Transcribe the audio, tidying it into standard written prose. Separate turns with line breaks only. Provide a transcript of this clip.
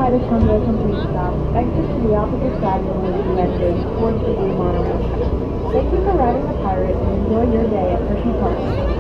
try to come to a complete stop, exit to the opposite side from where you entered, towards the Blue Monolith. Thank you for riding the Pirate and enjoy your day at Hershey Park.